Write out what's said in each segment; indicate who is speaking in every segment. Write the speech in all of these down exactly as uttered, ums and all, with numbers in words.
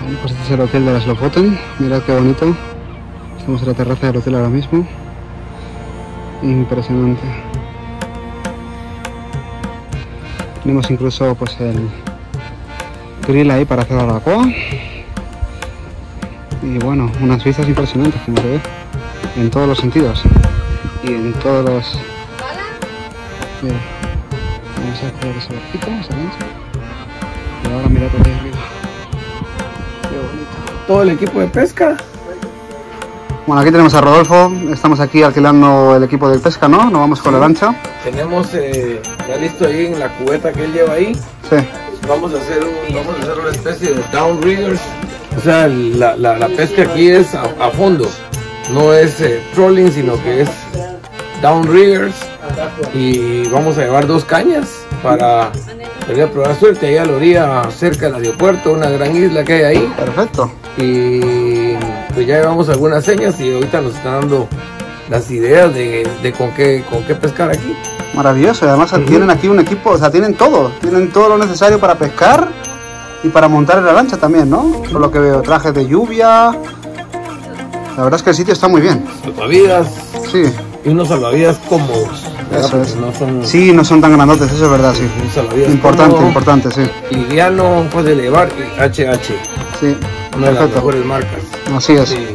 Speaker 1: Bueno, pues este es el hotel de las Lofoten. Mirad qué bonito. Estamos en la terraza del hotel ahora mismo. Impresionante. Tenemos incluso pues el grill ahí para hacer barbacoa. Y bueno, unas vistas impresionantes, como se ve, en todos los sentidos. Y en todos los... Mira, vamos a hacer ese barquito, esa lancha. Y ahora mirad por ahí arriba. Qué bonito.
Speaker 2: Todo el equipo de pesca.
Speaker 1: Bueno, aquí tenemos a Rodolfo. Estamos aquí alquilando el equipo de pesca, ¿no? Nos vamos con la lancha.
Speaker 2: Tenemos eh, ya listo ahí en la cubeta que él lleva ahí.
Speaker 1: Sí.
Speaker 2: Vamos a hacer, un, vamos a hacer una especie de downriggers. O sea, la, la, la pesca aquí es a, a fondo. No es eh, trolling, sino que es downriggers. Y vamos a llevar dos cañas para venir a probar suerte ahí a la orilla, cerca del aeropuerto, una gran isla que hay ahí.
Speaker 1: Perfecto.
Speaker 2: Y pues ya llevamos algunas señas y ahorita nos están dando las ideas de, de con, qué, con qué pescar aquí.
Speaker 1: Maravilloso. Y además uh-huh. tienen aquí un equipo, o sea, tienen todo. Tienen todo lo necesario para pescar y para montar en la lancha también, ¿no? Por lo que veo, trajes de lluvia. La verdad es que el sitio está muy bien.
Speaker 2: Salvavidas.
Speaker 1: Sí.
Speaker 2: Y unos salvavidas cómodos.
Speaker 1: Eso es.
Speaker 2: No son...
Speaker 1: Sí, no son tan grandotes, eso es verdad, sí.
Speaker 2: Un salvavidas
Speaker 1: importante,
Speaker 2: cómodo,
Speaker 1: importante, sí.
Speaker 2: Liviano, puede elevar y H H.
Speaker 1: Sí.
Speaker 2: Una de las mejores marcas.
Speaker 1: Así es. Sí.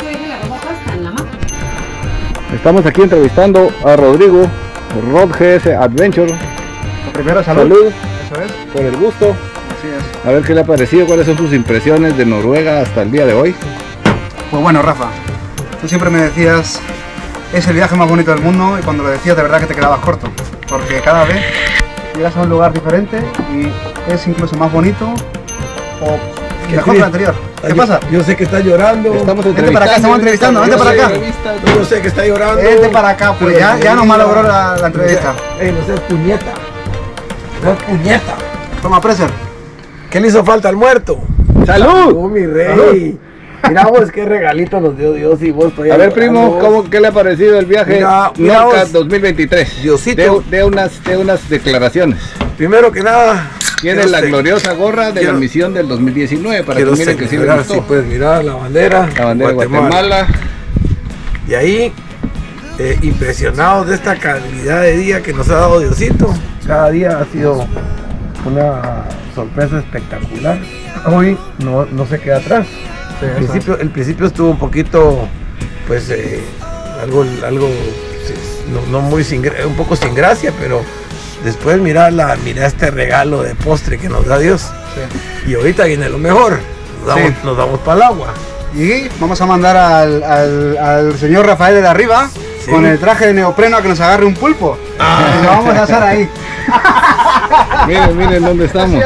Speaker 3: Estamos aquí entrevistando a Rodrigo, Rod G S Adventure.
Speaker 1: Primero, salud.
Speaker 3: Salud.
Speaker 1: Eso es.
Speaker 3: Por el gusto.
Speaker 1: Así es.
Speaker 3: A ver qué le ha parecido, cuáles son sus impresiones de Noruega hasta el día de hoy.
Speaker 1: Pues bueno, Rafa, tú siempre me decías, es el viaje más bonito del mundo, y cuando lo decías de verdad que te quedabas corto, porque cada vez llegas a un lugar diferente y es incluso más bonito o mejor que el anterior. ¿Qué
Speaker 2: yo,
Speaker 1: pasa?
Speaker 2: Yo sé que está llorando.
Speaker 3: Estamos
Speaker 1: vente para acá, estamos entrevistando, vente para acá.
Speaker 2: Yo sé que está llorando.
Speaker 1: Vente para acá, pues ya, ya nos malogró la, la entrevista.
Speaker 2: Ey, no seas puñeta. No es puñeta.
Speaker 1: Toma, Preser.
Speaker 2: ¿Qué le hizo falta al muerto?
Speaker 3: ¡Salud!
Speaker 2: ¡Oh, mi rey! ¡Salud! Mira vos qué regalito nos dio Dios y vos.
Speaker 3: A ver, primo, ¿cómo, ¿qué le ha parecido el viaje
Speaker 2: mira, mira
Speaker 3: Norcat dos mil veintitrés?
Speaker 2: Diosito.
Speaker 3: De, de, unas, de unas declaraciones.
Speaker 2: Primero que nada,
Speaker 3: tiene la gloriosa gorra de quiero, la misión del dos mil diecinueve para que miren que sí le gustó.
Speaker 2: Sí, puedes mirar la bandera.
Speaker 3: La bandera de Guatemala. Guatemala.
Speaker 2: Y ahí, eh, impresionados de esta calidad de día que nos ha dado Diosito. Cada día ha sido una sorpresa espectacular. Hoy no, no se queda atrás. Sí, el, principio, el principio estuvo un poquito, pues, eh, algo, algo no, no muy sin, un poco sin gracia, pero después mira, la, mira este regalo de postre que nos da Dios. Sí. Y ahorita viene lo mejor, nos damos, sí. nos damos para el agua.
Speaker 1: Y vamos a mandar al, al, al señor Rafael de arriba, sí, con el traje de neopreno a que nos agarre un pulpo. Ah. Y lo vamos a hacer ahí.
Speaker 3: Miren, miren dónde estamos.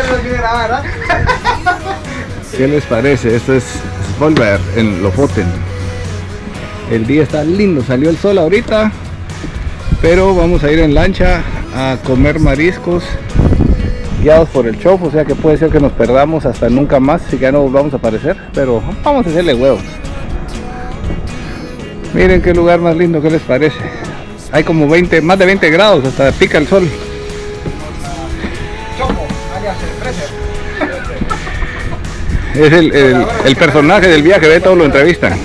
Speaker 3: ¿Qué les parece? Esto es Svolvær en Lofoten. El día está lindo, salió el sol ahorita, pero vamos a ir en lancha a comer mariscos guiados por el chof, o sea que puede ser que nos perdamos hasta nunca más y que ya no volvamos a aparecer, pero vamos a hacerle huevos. Miren qué lugar más lindo, ¿qué les parece? Hay como veinte, más de veinte grados, hasta pica el sol. Es el, el, el personaje del viaje, ve, todo lo entrevistan.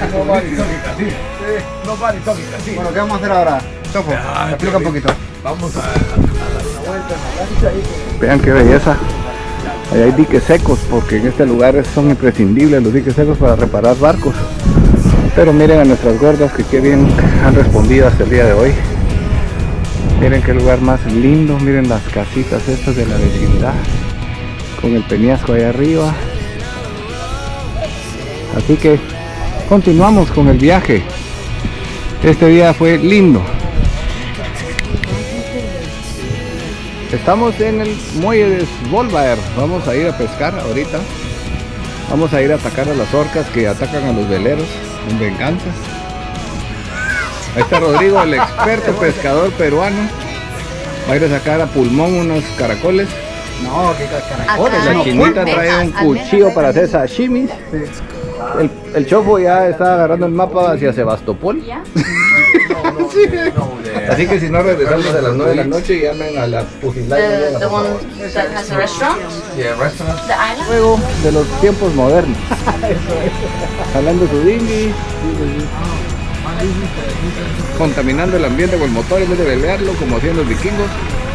Speaker 1: Bueno, ¿qué vamos a hacer ahora? Chopo, explica un poquito.
Speaker 2: Vamos a, a dar una vuelta en la lancha.
Speaker 3: Vean qué belleza. Ahí hay diques secos, porque en este lugar son imprescindibles los diques secos para reparar barcos. Pero miren a nuestras gordas que qué bien han respondido hasta el día de hoy. Miren qué lugar más lindo, miren las casitas estas de la vecindad, con el peñasco ahí arriba. Así que continuamos con el viaje. Este día fue lindo. Estamos en el muelle de Svolvær. Vamos a ir a pescar ahorita. Vamos a ir a atacar a las orcas que atacan a los veleros en venganza. Ahí está Rodrigo, el experto pescador peruano. Va a ir a sacar a pulmón unos caracoles.
Speaker 1: No, que caracoles.
Speaker 3: La chinita trae un cuchillo para hacer sashimis. El, el chofo ya está agarrando el mapa hacia Sebastopol. Así que si no regresamos a las nueve de la noche, llamen a la Pusilándia.
Speaker 4: The, the one that has a restaurant?
Speaker 2: Yeah, restaurant.
Speaker 4: The island?
Speaker 3: Juego de los tiempos modernos. Jalando su dinghy, contaminando el ambiente con el motor en vez de pelearlo como hacían los vikingos.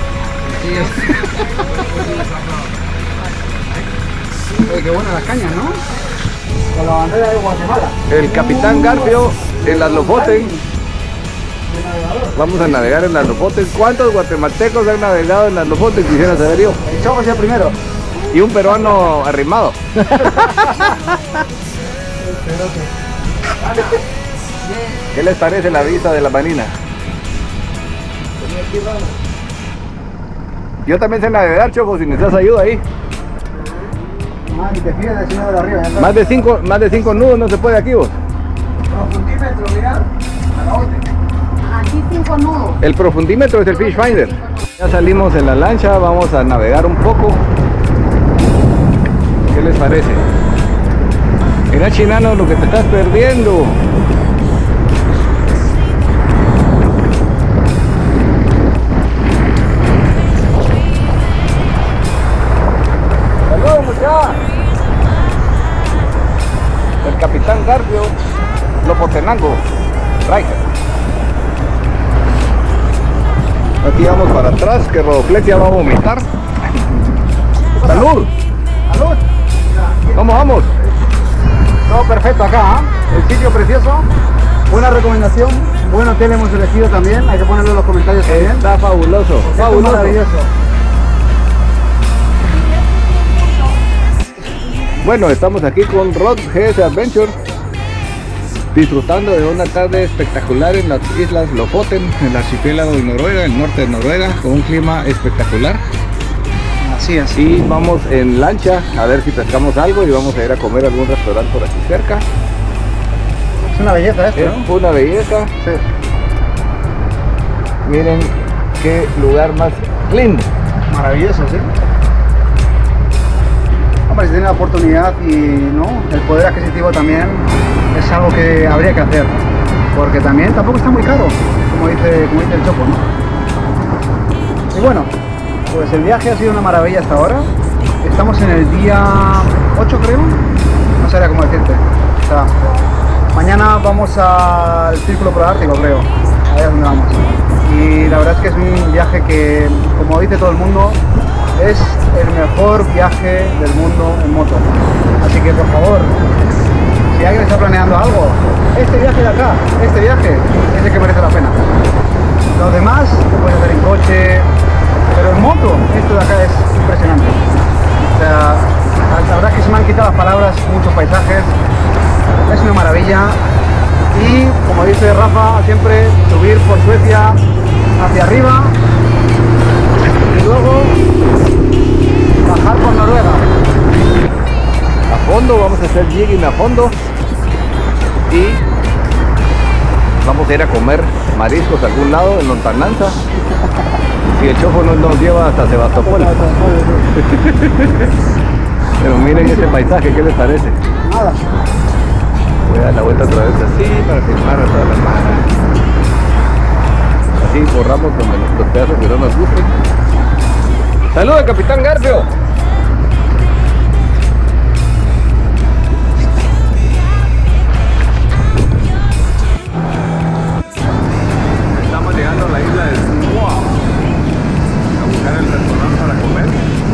Speaker 1: Oye, qué buena las cañas, ¿no? Con la bandera de Guatemala.
Speaker 3: El capitán Garfio en las Lofoten. Vamos a navegar en las Lofoten. ¿Cuántos guatemaltecos han navegado en las Lofoten? Quisiera saber yo.
Speaker 1: El Choco es el primero.
Speaker 3: Y un peruano arrimado. ¿Qué les parece la vista de la marina? Yo también sé navegar, Choco, si necesitas ayuda ahí.
Speaker 1: Ah, y te fías del señor de la arriba.
Speaker 3: Más de cinco, más de cinco nudos no se puede aquí, vos.
Speaker 1: Profundímetro, mira. A la orden.
Speaker 4: Aquí cinco nudos.
Speaker 3: El profundímetro es el Fish Finder. Ya salimos en la lancha, vamos a navegar un poco. ¿Qué les parece? Mira, Chinano, lo que te estás perdiendo. ¡Saludos, muchachos! El capitán Garfio Lofotenango Riker. Aquí vamos para atrás, que Rodoflexia va a vomitar. ¡Salud!
Speaker 1: ¡Salud!
Speaker 3: ¿Cómo vamos?
Speaker 1: Todo perfecto acá, ¿eh? El sitio precioso. Buena recomendación. Buen hotel hemos elegido también. Hay que ponerlo en los comentarios también.
Speaker 3: Está fabuloso,
Speaker 1: Esto es
Speaker 3: fabuloso.
Speaker 1: maravilloso.
Speaker 3: Bueno, estamos aquí con Rod G S Adventure, disfrutando de una tarde espectacular en las islas Lofoten, en el archipiélago de Noruega, en el norte de Noruega, con un clima espectacular.
Speaker 1: Así es.
Speaker 3: Y vamos en lancha a ver si pescamos algo y vamos a ir a comer a algún restaurante por aquí cerca.
Speaker 1: Es una belleza esto,
Speaker 3: Es
Speaker 1: ¿no?
Speaker 3: una belleza.
Speaker 1: Sí.
Speaker 3: Miren qué lugar más lindo.
Speaker 1: Maravilloso, sí. Hombre, si tiene la oportunidad y no, el poder adquisitivo también es algo que habría que hacer. Porque también tampoco está muy caro, como dice, como dice el Choco, ¿no? Y bueno, pues el viaje ha sido una maravilla hasta ahora. Estamos en el día ocho, creo. No sabría cómo decirte. O sea, mañana vamos al Círculo Polar Ártico, creo. Ahí es donde vamos. Y la verdad es que es un viaje que, como dice todo el mundo, es el mejor viaje del mundo en moto. Así que por favor, si alguien está planeando algo, este viaje de acá, este viaje, es el que merece la pena. Los demás lo puedes hacer en coche, pero en moto, esto de acá es impresionante. O sea, la verdad es que se me han quitado las palabras, muchos paisajes, es una maravilla. Y como dice Rafa, siempre subir por Suecia hacia arriba y luego bajar por Noruega.
Speaker 3: A fondo, vamos a hacer jigging a fondo y vamos a ir a comer mariscos a algún lado en lontananza. Si el Choco no nos lleva hasta Sebastopol. Pero miren este paisaje, ¿qué les parece?
Speaker 1: Nada.
Speaker 3: Voy a dar la vuelta otra vez así para filmar a toda la mano. Así borramos donde los, los pedazos que no nos gusten. ¡Saludos, capitán Garfio! Estamos llegando a la isla de Smoa a buscar el restaurante para comer.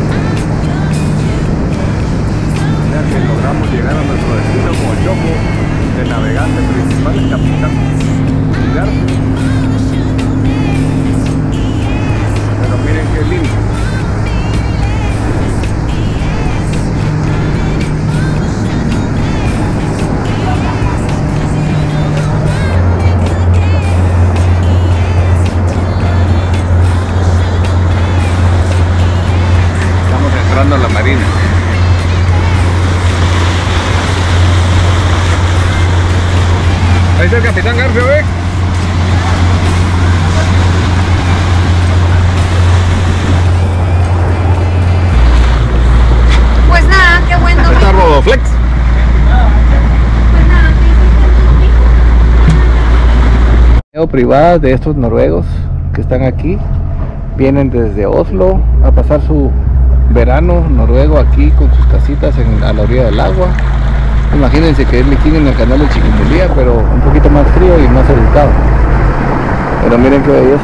Speaker 3: Ya que logramos llegar a nuestro destino como Choco, el navegante principal, el capitán Garfio. Pero miren qué lindo. Estamos entrando a la marina. Ahí está el capitán Garfio, ¿eh?
Speaker 4: Pues nada, qué bueno.
Speaker 3: Ahí está Rodoflex.
Speaker 4: Pues nada, ¿qué hiciste tú,
Speaker 3: privadas de estos noruegos que están aquí. Vienen desde Oslo a pasar su verano noruego aquí con sus casitas en, a la orilla del agua. Imagínense que es aquí en el canal de Chiquimulía, pero un poquito más frío y más educado. Pero miren qué belleza.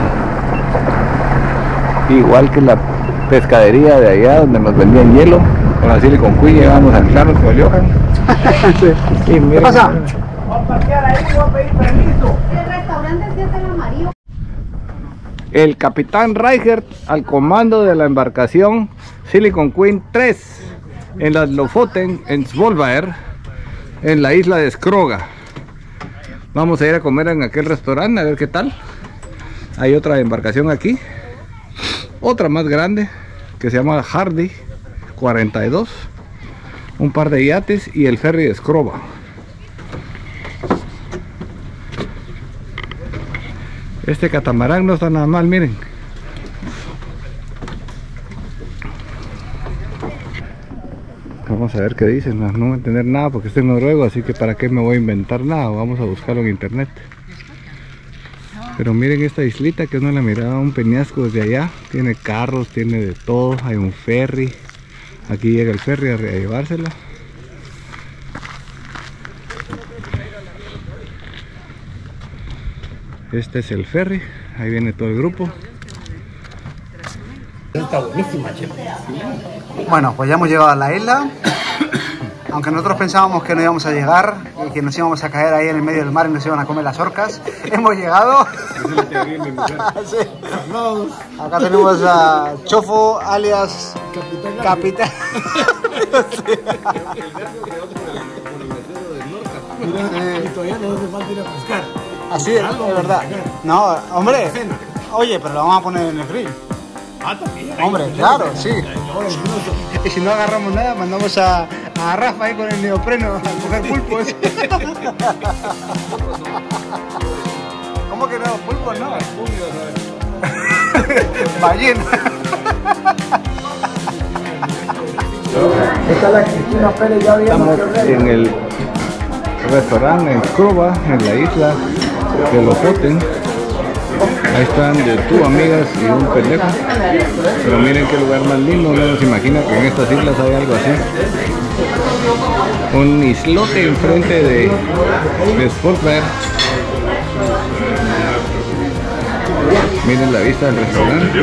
Speaker 3: Igual que la pescadería de allá donde nos vendían hielo, con la Silicon Queen llegamos a anclarnos con Johan. Sí. Y miren, ¿qué pasa?
Speaker 2: Voy a parquear ahí, voy a pedir permiso.
Speaker 4: El restaurante sí es el amarillo.
Speaker 3: El capitán Reichert al comando de la embarcación Silicon Queen tres en las Lofoten, en Svolvær, en la isla de Skroga. Vamos a ir a comer en aquel restaurante a ver qué tal. Hay otra embarcación aquí, otra más grande que se llama Hardy cuarenta y dos, un par de yates y el ferry de Skrova. Este catamarán no está nada mal, miren. Vamos a ver qué dicen. No, no voy a entender nada porque estoy en noruego, así que para qué me voy a inventar nada. Vamos a buscarlo en internet. Pero miren esta islita que no la miraba, un peñasco desde allá. Tiene carros, tiene de todo. Hay un ferry. Aquí llega el ferry a llevársela. Este es el ferry. Ahí viene todo el grupo.
Speaker 2: Está buenísima, che.
Speaker 1: Bueno, pues ya hemos llegado a la isla. Aunque nosotros pensábamos que no íbamos a llegar y que nos íbamos a caer ahí en el medio del mar y nos iban a comer las orcas, hemos llegado. Sí. Acá tenemos a Chofo, alias Capitán.
Speaker 2: Y todavía no hace falta ir a pescar.
Speaker 1: Así es, de verdad. No, hombre. Oye, pero lo vamos a poner en el grill.
Speaker 2: Ah, también.
Speaker 1: Hombre, claro, sí. Y si no agarramos nada, mandamos a, a Rafa ahí con el neopreno a coger pulpos. ¿Cómo que no? Pulpos no. Ballena.
Speaker 2: Esta es la Cristina Pérez, ya habíamos
Speaker 3: Estamos en el restaurante en Skrova, en la isla de Lofoten. Ahí están de tu amigas y un pendejo. Pero miren qué lugar más lindo. No se imagina que en estas islas hay algo así. Un islote enfrente de, de Svolvær. Miren la vista del restaurante.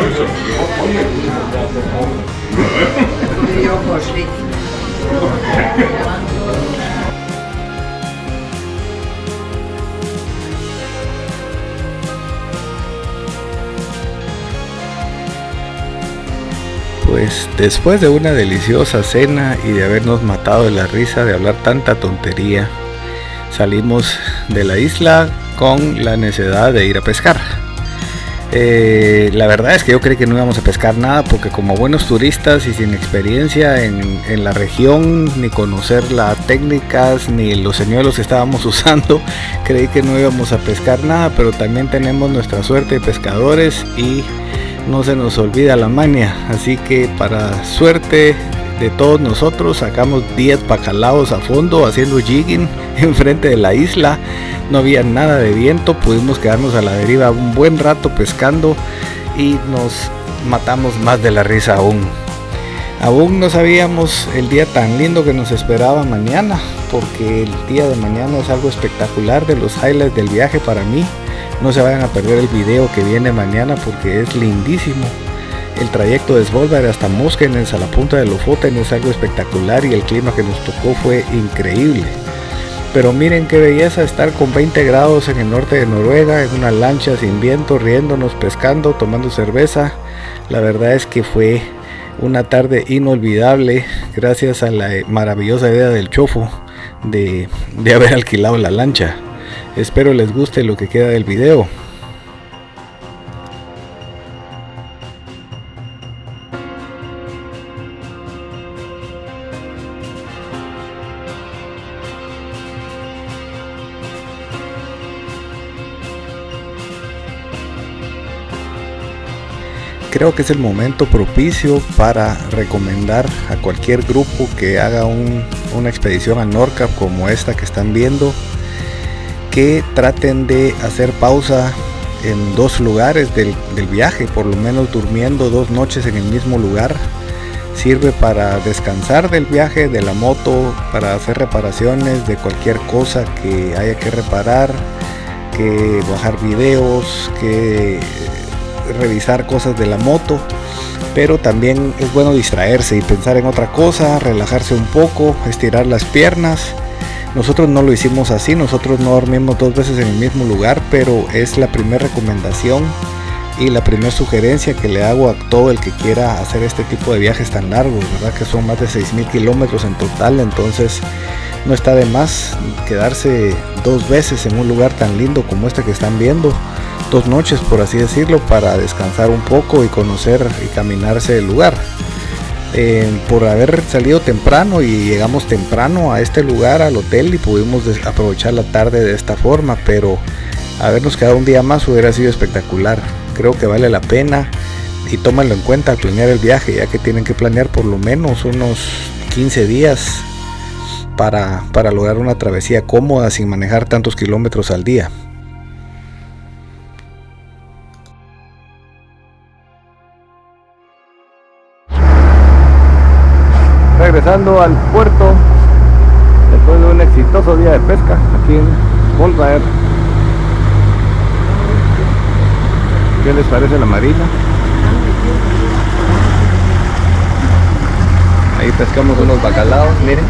Speaker 3: Pues después de una deliciosa cena y de habernos matado de la risa de hablar tanta tontería, salimos de la isla con la necesidad de ir a pescar. Eh, la verdad es que yo creí que no íbamos a pescar nada porque como buenos turistas y sin experiencia en, en la región, ni conocer las técnicas, ni los señuelos que estábamos usando, creí que no íbamos a pescar nada, pero también tenemos nuestra suerte de pescadores y no se nos olvida la maña, así que para suerte de todos nosotros sacamos diez bacalaos a fondo haciendo jigging enfrente de la isla. No había nada de viento, pudimos quedarnos a la deriva un buen rato pescando y nos matamos más de la risa aún. Aún no sabíamos el día tan lindo que nos esperaba mañana, porque el día de mañana es algo espectacular, de los highlights del viaje para mí. No se vayan a perder el video que viene mañana porque es lindísimo. El trayecto de Svolvær hasta Moskenes a la punta de Lofoten es algo espectacular y el clima que nos tocó fue increíble. Pero miren qué belleza estar con veinte grados en el norte de Noruega, en una lancha sin viento, riéndonos, pescando, tomando cerveza. La verdad es que fue una tarde inolvidable gracias a la maravillosa idea del Chofo de, de haber alquilado la lancha. Espero les guste lo que queda del video. Creo que es el momento propicio para recomendar a cualquier grupo que haga un, una expedición a Nordkapp como esta que están viendo, que traten de hacer pausa en dos lugares del, del viaje, por lo menos durmiendo dos noches en el mismo lugar. Sirve para descansar del viaje, de la moto, para hacer reparaciones de cualquier cosa que haya que reparar, que bajar videos, que revisar cosas de la moto. Pero también es bueno distraerse y pensar en otra cosa, relajarse un poco, estirar las piernas. Nosotros no lo hicimos así, nosotros no dormimos dos veces en el mismo lugar, pero es la primera recomendación y la primera sugerencia que le hago a todo el que quiera hacer este tipo de viajes tan largos, ¿verdad? Que son más de seis mil kilómetros en total, entonces no está de más quedarse dos veces en un lugar tan lindo como este que están viendo, dos noches por así decirlo, para descansar un poco y conocer y caminarse el lugar. Eh, por haber salido temprano y llegamos temprano a este lugar, al hotel, y pudimos aprovechar la tarde de esta forma, pero habernos quedado un día más hubiera sido espectacular. Creo que vale la pena y tómenlo en cuenta al planear el viaje, ya que tienen que planear por lo menos unos quince días para, para lograr una travesía cómoda sin manejar tantos kilómetros al día. Regresando al puerto después de un exitoso día de pesca aquí en Volvaer. ¿Qué les parece la marina? Ahí pescamos unos bacalaos, miren.